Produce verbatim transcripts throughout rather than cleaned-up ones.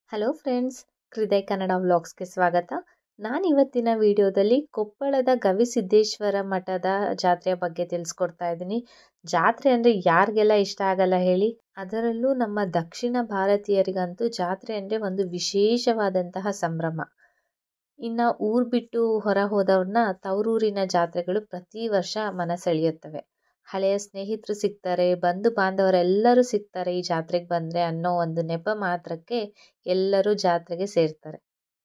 Hello friends, ಹೃದಯ ಕನ್ನಡ ವ್ಲಾಗ್ಸ್ಗೆ ಸ್ವಾಗತ. ನಾನು ಇವತ್ತಿನ ವಿಡಿಯೋದಲ್ಲಿ ಕೊಪ್ಪಳದ ಗವಿಸಿದ್ದೇಶ್ವರ ಮಠದ ಜಾತ್ರೆಯ ಬಗ್ಗೆ ತಿಳಿಸ್ಕೊಡ್ತಾ ಇದ್ದೀನಿ. ಜಾತ್ರೆ ಅಂದರೆ ಯಾರಿಗೆಲ್ಲ ಇಷ್ಟ ಆಗಲ್ಲ ಹೇಳಿ. ಅದರಲ್ಲೂ ನಮ್ಮ ದಕ್ಷಿಣ ಭಾರತೀಯರಿಗಂತೂ ಜಾತ್ರೆ ಅಂದರೆ ಒಂದು ವಿಶೇಷವಾದಂತಹ ಸಂಭ್ರಮ. ಇನ್ನು ಊರು ಬಿಟ್ಟು ಹೊರ ಹೋದವ್ರನ್ನ ತವರೂರಿನ ಜಾತ್ರೆಗಳು ಪ್ರತಿ ವರ್ಷ ಮನ ಸೆಳೆಯುತ್ತವೆ. ಹಳೆಯ ಸ್ನೇಹಿತರು ಸಿಗ್ತಾರೆ, ಬಂಧು ಬಾಂಧವರೆಲ್ಲರೂ ಸಿಗ್ತಾರೆ ಈ ಜಾತ್ರೆಗೆ ಬಂದರೆ ಅನ್ನೋ ಒಂದು ನೆಪ ಮಾತ್ರಕ್ಕೆ ಎಲ್ಲರೂ ಜಾತ್ರೆಗೆ ಸೇರ್ತಾರೆ.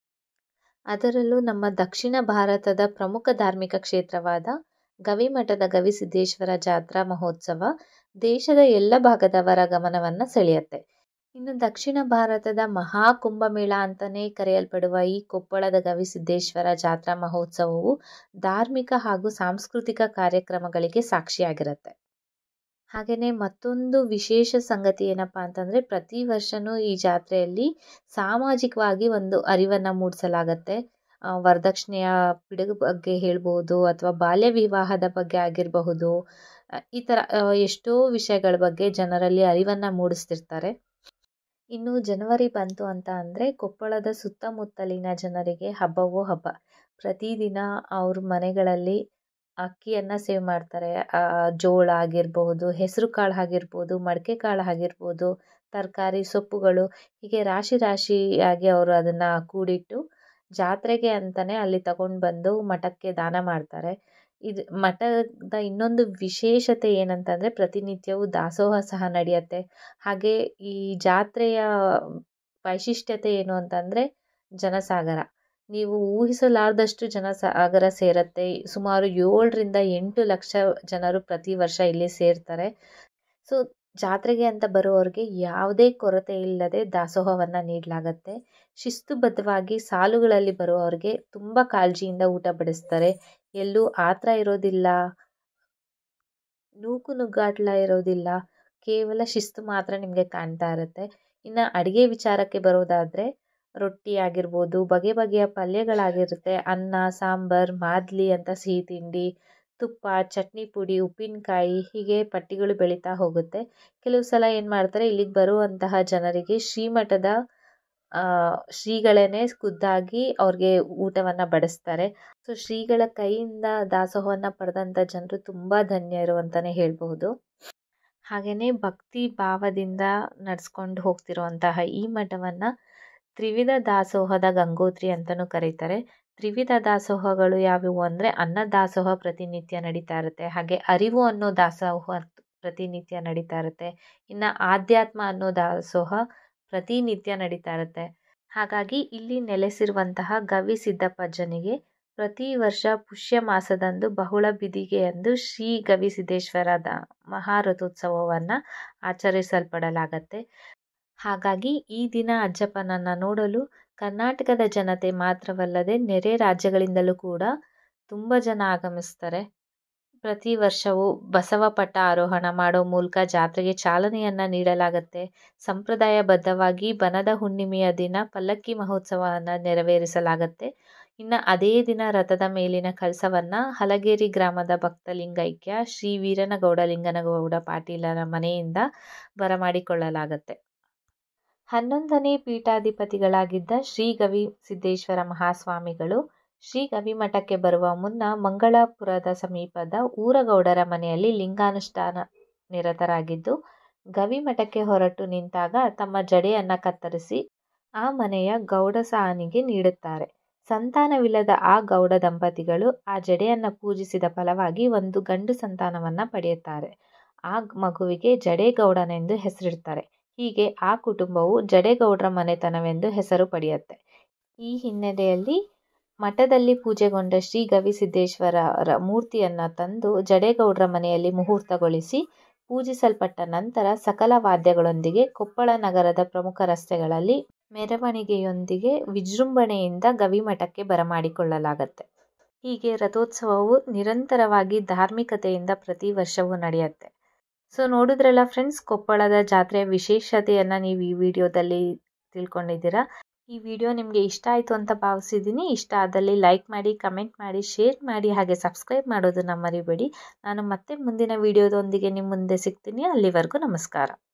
ಅದರಲ್ಲೂ ನಮ್ಮ ದಕ್ಷಿಣ ಭಾರತದ ಪ್ರಮುಖ ಧಾರ್ಮಿಕ ಕ್ಷೇತ್ರವಾದ ಗವಿಮಠದ ಗವಿಸಿದ್ದೇಶ್ವರ ಜಾತ್ರಾ ಮಹೋತ್ಸವ ದೇಶದ ಎಲ್ಲ ಭಾಗದವರ ಗಮನವನ್ನು ಸೆಳೆಯುತ್ತೆ. ಇನ್ನು ದಕ್ಷಿಣ ಭಾರತದ ಮಹಾ ಕುಂಭಮೇಳ ಅಂತಲೇ ಕರೆಯಲ್ಪಡುವ ಈ ಕೊಪ್ಪಳದ ಗವಿಸಿದ್ದೇಶ್ವರ ಜಾತ್ರಾ ಮಹೋತ್ಸವವು ಧಾರ್ಮಿಕ ಹಾಗೂ ಸಾಂಸ್ಕೃತಿಕ ಕಾರ್ಯಕ್ರಮಗಳಿಗೆ ಸಾಕ್ಷಿಯಾಗಿರುತ್ತೆ. ಹಾಗೆಯೇ ಮತ್ತೊಂದು ವಿಶೇಷ ಸಂಗತಿ ಏನಪ್ಪ ಅಂತಂದರೆ, ಪ್ರತಿ ವರ್ಷವೂ ಈ ಜಾತ್ರೆಯಲ್ಲಿ ಸಾಮಾಜಿಕವಾಗಿ ಒಂದು ಅರಿವನ್ನು ಮೂಡಿಸಲಾಗತ್ತೆ. ವರದಕ್ಷಿಣೆಯ ಪಿಡುಗು ಬಗ್ಗೆ ಹೇಳ್ಬೋದು, ಅಥವಾ ಬಾಲ್ಯ ವಿವಾಹದ ಬಗ್ಗೆ ಆಗಿರಬಹುದು. ಈ ಥರ ಎಷ್ಟೋ ವಿಷಯಗಳ ಬಗ್ಗೆ ಜನರಲ್ಲಿ ಅರಿವನ್ನು ಮೂಡಿಸ್ತಿರ್ತಾರೆ. ಇನ್ನು ಜನವರಿ ಬಂತು ಅಂತ ಅಂದರೆ ಕೊಪ್ಪಳದ ಸುತ್ತಮುತ್ತಲಿನ ಜನರಿಗೆ ಹಬ್ಬವೋ ಹಬ್ಬ. ಪ್ರತಿದಿನ ಅವ್ರ ಮನೆಗಳಲ್ಲಿ ಅಕ್ಕಿಯನ್ನು ಸೇವ್ ಮಾಡ್ತಾರೆ. ಜೋಳ ಆಗಿರ್ಬೋದು, ಹೆಸರು ಕಾಳು ಆಗಿರ್ಬೋದು, ಮಡಕೆ ಕಾಳು ಆಗಿರ್ಬೋದು, ತರಕಾರಿ ಸೊಪ್ಪುಗಳು, ಹೀಗೆ ರಾಶಿ ರಾಶಿಯಾಗಿ ಅವರು ಅದನ್ನು ಕೂಡಿಟ್ಟು ಜಾತ್ರೆಗೆ ಅಂತಲೇ ಅಲ್ಲಿ ತಗೊಂಡು ಬಂದು ಮಠಕ್ಕೆ ದಾನ ಮಾಡ್ತಾರೆ. ಇದು ಮಠದ ಇನ್ನೊಂದು ವಿಶೇಷತೆ ಏನಂತಂದರೆ, ಪ್ರತಿನಿತ್ಯವೂ ದಾಸೋಹ ಸಹ ನಡೆಯುತ್ತೆ. ಹಾಗೆ ಈ ಜಾತ್ರೆಯ ವೈಶಿಷ್ಟ್ಯತೆ ಏನು ಅಂತಂದರೆ ಜನಸಾಗರ. ನೀವು ಊಹಿಸಲಾರದಷ್ಟು ಜನಸಾಗರ ಸೇರುತ್ತೆ. ಸುಮಾರು ಏಳರಿಂದ ಎಂಟು ಲಕ್ಷ ಜನರು ಪ್ರತಿ ವರ್ಷ ಇಲ್ಲಿ ಸೇರ್ತಾರೆ. ಸೊ ಜಾತ್ರೆಗೆ ಅಂತ ಬರುವವ್ರಿಗೆ ಯಾವುದೇ ಕೊರತೆ ಇಲ್ಲದೆ ದಾಸೋಹವನ್ನು ನೀಡಲಾಗತ್ತೆ. ಶಿಸ್ತುಬದ್ಧವಾಗಿ ಸಾಲುಗಳಲ್ಲಿ ಬರುವವ್ರಿಗೆ ತುಂಬ ಕಾಳಜಿಯಿಂದ ಊಟ ಬಡಿಸ್ತಾರೆ. ಎಲ್ಲೂ ಆತರ ಇರೋದಿಲ್ಲ, ನೂಕು ನುಗ್ಗಾಟ್ಲ ಇರೋದಿಲ್ಲ. ಕೇವಲ ಶಿಸ್ತು ಮಾತ್ರ ನಿಮಗೆ ಕಾಣ್ತಾ ಇರುತ್ತೆ. ಇನ್ನು ಅಡುಗೆ ವಿಚಾರಕ್ಕೆ ಬರೋದಾದರೆ, ರೊಟ್ಟಿ ಆಗಿರ್ಬೋದು, ಬಗೆ ಬಗೆಯ ಪಲ್ಯಗಳಾಗಿರುತ್ತೆ, ಅನ್ನ ಸಾಂಬಾರ್, ಮಾದ್ಲಿ ಅಂತ ಸಿಹಿ ತಿಂಡಿ, ತುಪ್ಪ, ಚಟ್ನಿ ಪುಡಿ, ಉಪ್ಪಿನಕಾಯಿ, ಹೀಗೆ ಪಟ್ಟಿಗಳು ಬೆಳೀತಾ ಹೋಗುತ್ತೆ. ಕೆಲವು ಸಲ ಏನು ಮಾಡ್ತಾರೆ, ಇಲ್ಲಿಗೆ ಬರುವಂತಹ ಜನರಿಗೆ ಶ್ರೀಮಠದ ಶ್ರೀಗಳೇ ಖುದ್ದಾಗಿ ಅವ್ರಿಗೆ ಊಟವನ್ನು ಬಡಿಸ್ತಾರೆ. ಸೊ ಶ್ರೀಗಳ ಕೈಯಿಂದ ದಾಸೋಹವನ್ನು ಪಡೆದಂಥ ಜನರು ತುಂಬ ಧನ್ಯರು ಅಂತಲೇ ಹೇಳ್ಬಹುದು. ಹಾಗೆಯೇ ಭಕ್ತಿ ಭಾವದಿಂದ ನಡೆಸ್ಕೊಂಡು ಹೋಗ್ತಿರುವಂತಹ ಈ ಮಠವನ್ನು ತ್ರಿವಿಧ ದಾಸೋಹದ ಗಂಗೋತ್ರಿ ಅಂತಲೂ ಕರೀತಾರೆ. ತ್ರಿವಿಧ ದಾಸೋಹಗಳು ಯಾವುವು ಅಂದರೆ, ಅನ್ನ ದಾಸೋಹ ಪ್ರತಿನಿತ್ಯ ನಡೀತಾ ಇರುತ್ತೆ. ಹಾಗೆ ಅರಿವು ಅನ್ನೋ ದಾಸೋಹ ಪ್ರತಿನಿತ್ಯ ನಡೀತಾ ಇರುತ್ತೆ. ಇನ್ನು ಆಧ್ಯಾತ್ಮ ಅನ್ನೋ ದಾಸೋಹ ಪ್ರತಿನಿತ್ಯ ನಡೀತಾ ಇರುತ್ತೆ. ಹಾಗಾಗಿ ಇಲ್ಲಿ ನೆಲೆಸಿರುವಂತಹ ಗವಿಸಿದ್ದಪ್ಪಜ್ಜನಿಗೆ ಪ್ರತಿ ವರ್ಷ ಪುಷ್ಯ ಮಾಸದಂದು ಬಹುಳ ಬಿದಿಗೆಯಂದು ಶ್ರೀ ಗವಿಸಿದ್ದೇಶ್ವರದ ಮಹಾರಥೋತ್ಸವವನ್ನು ಆಚರಿಸಲ್ಪಡಲಾಗತ್ತೆ. ಹಾಗಾಗಿ ಈ ದಿನ ಅಜ್ಜಪ್ಪನನ್ನು ನೋಡಲು ಕರ್ನಾಟಕದ ಜನತೆ ಮಾತ್ರವಲ್ಲದೆ ನೆರೆ ರಾಜ್ಯಗಳಿಂದಲೂ ಕೂಡ ತುಂಬ ಜನ ಆಗಮಿಸ್ತಾರೆ. ಪ್ರತಿ ವರ್ಷವೂ ಬಸವ ಪಟ್ಟ ಆರೋಹಣ ಮಾಡೋ ಮೂಲಕ ಜಾತ್ರೆಗೆ ಚಾಲನೆಯನ್ನು ನೀಡಲಾಗತ್ತೆ. ಸಂಪ್ರದಾಯಬದ್ಧವಾಗಿ ಬನದ ಹುಣ್ಣಿಮೆಯ ದಿನ ಪಲ್ಲಕ್ಕಿ ಮಹೋತ್ಸವವನ್ನು ನೆರವೇರಿಸಲಾಗತ್ತೆ. ಇನ್ನು ಅದೇ ದಿನ ರಥದ ಮೇಲಿನ ಕಳಸವನ್ನು ಹಲಗೇರಿ ಗ್ರಾಮದ ಭಕ್ತಲಿಂಗೈಕ್ಯ ಶ್ರೀ ವೀರನಗೌಡ ಲಿಂಗನಗೌಡ ಪಾಟೀಲರ ಮನೆಯಿಂದ ಬರಮಾಡಿಕೊಳ್ಳಲಾಗತ್ತೆ. ಹನ್ನೊಂದನೇ ಪೀಠಾಧಿಪತಿಗಳಾಗಿದ್ದ ಶ್ರೀ ಗವಿಸಿದ್ದೇಶ್ವರ ಮಹಾಸ್ವಾಮಿಗಳು ಶ್ರೀ ಗವಿಮಠಕ್ಕೆ ಬರುವ ಮುನ್ನ ಮಂಗಳಾಪುರದ ಸಮೀಪದ ಊರಗೌಡರ ಮನೆಯಲ್ಲಿ ಲಿಂಗಾನುಷ್ಠಾನ ನಿರತರಾಗಿದ್ದು, ಗವಿಮಠಕ್ಕೆ ಹೊರಟು ನಿಂತಾಗ ತಮ್ಮ ಜಡೆಯನ್ನು ಕತ್ತರಿಸಿ ಆ ಮನೆಯ ಗೌಡಸಾನಿಗೆ ನೀಡುತ್ತಾರೆ. ಸಂತಾನವಿಲ್ಲದ ಆ ಗೌಡ ದಂಪತಿಗಳು ಆ ಜಡೆಯನ್ನು ಪೂಜಿಸಿದ ಫಲವಾಗಿ ಒಂದು ಗಂಡು ಸಂತಾನವನ್ನು ಪಡೆಯುತ್ತಾರೆ. ಆ ಮಗುವಿಗೆ ಜಡೇಗೌಡನೆಂದು ಹೆಸರಿಡ್ತಾರೆ. ಹೀಗೆ ಆ ಕುಟುಂಬವು ಜಡೇಗೌಡರ ಮನೆತನವೆಂದು ಹೆಸರು ಪಡೆಯುತ್ತೆ. ಈ ಹಿನ್ನೆಲೆಯಲ್ಲಿ ಮಠದಲ್ಲಿ ಪೂಜೆಗೊಂಡ ಶ್ರೀ ಗವಿಸಿದ್ದೇಶ್ವರರ ಮೂರ್ತಿಯನ್ನು ತಂದು ಜಡೇಗೌಡರ ಮನೆಯಲ್ಲಿ ಮುಹೂರ್ತಗೊಳಿಸಿ ಪೂಜಿಸಲ್ಪಟ್ಟ ನಂತರ ಸಕಲ ವಾದ್ಯಗಳೊಂದಿಗೆ ಕೊಪ್ಪಳ ನಗರದ ಪ್ರಮುಖ ರಸ್ತೆಗಳಲ್ಲಿ ಮೆರವಣಿಗೆಯೊಂದಿಗೆ ವಿಜೃಂಭಣೆಯಿಂದ ಗವಿಮಠಕ್ಕೆ ಬರಮಾಡಿಕೊಳ್ಳಲಾಗತ್ತೆ. ಹೀಗೆ ರಥೋತ್ಸವವು ನಿರಂತರವಾಗಿ ಧಾರ್ಮಿಕತೆಯಿಂದ ಪ್ರತಿ ವರ್ಷವೂ ನಡೆಯುತ್ತೆ. ಸೊ ನೋಡಿದ್ರಲ್ಲ ಫ್ರೆಂಡ್ಸ್, ಕೊಪ್ಪಳದ ಜಾತ್ರೆಯ ವಿಶೇಷತೆಯನ್ನು ನೀವು ಈ ವಿಡಿಯೋದಲ್ಲಿ ತಿಳ್ಕೊಂಡಿದ್ದೀರಾ. ಈ ವಿಡಿಯೋ ನಿಮಗೆ ಇಷ್ಟ ಆಯಿತು ಅಂತ ಭಾವಿಸಿದ್ದೀನಿ. ಇಷ್ಟ ಆದಲ್ಲಿ ಲೈಕ್ ಮಾಡಿ, ಕಮೆಂಟ್ ಮಾಡಿ, ಶೇರ್ ಮಾಡಿ, ಹಾಗೆ ಸಬ್ಸ್ಕ್ರೈಬ್ ಮಾಡೋದನ್ನು ಮರಿಬೇಡಿ. ನಾನು ಮತ್ತೆ ಮುಂದಿನ ವಿಡಿಯೋದೊಂದಿಗೆ ನಿಮ್ಮ ಮುಂದೆ ಸಿಗ್ತೀನಿ. ಅಲ್ಲಿವರೆಗೂ ನಮಸ್ಕಾರ.